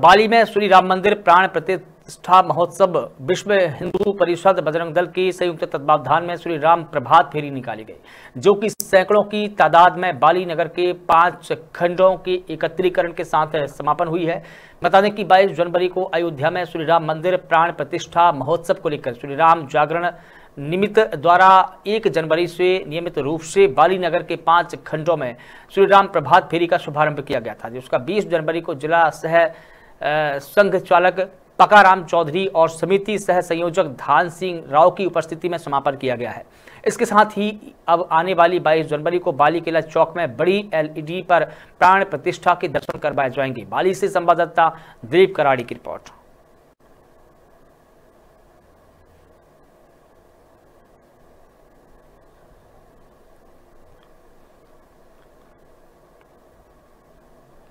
बाली में श्री राम मंदिर प्राण प्रतिष्ठा महोत्सव विश्व हिंदू परिषद बजरंग दल की संयुक्त तत्वावधान में श्री राम प्रभात फेरी निकाली गई, जो कि सैकड़ों की तादाद में बाली नगर के 5 खंडों के एकत्रीकरण के साथ समापन हुई है। बता दें कि 22 जनवरी को अयोध्या में श्री राम मंदिर प्राण प्रतिष्ठा महोत्सव को लेकर श्री राम जागरण निमित्त द्वारा 1 जनवरी से नियमित रूप से बाली नगर के 5 खंडों में श्री राम प्रभात फेरी का शुभारंभ किया गया था, जिसका 20 जनवरी को जिला सह संघ चालक पकाराम चौधरी और समिति सह संयोजक धान सिंह राव की उपस्थिति में समापन किया गया है। इसके साथ ही अब आने वाली 22 जनवरी को बाली किला चौक में बड़ी LED पर प्राण प्रतिष्ठा के दर्शन करवाए जाएंगे। बाली से संवाददाता दिलीप कराड़ी की रिपोर्ट।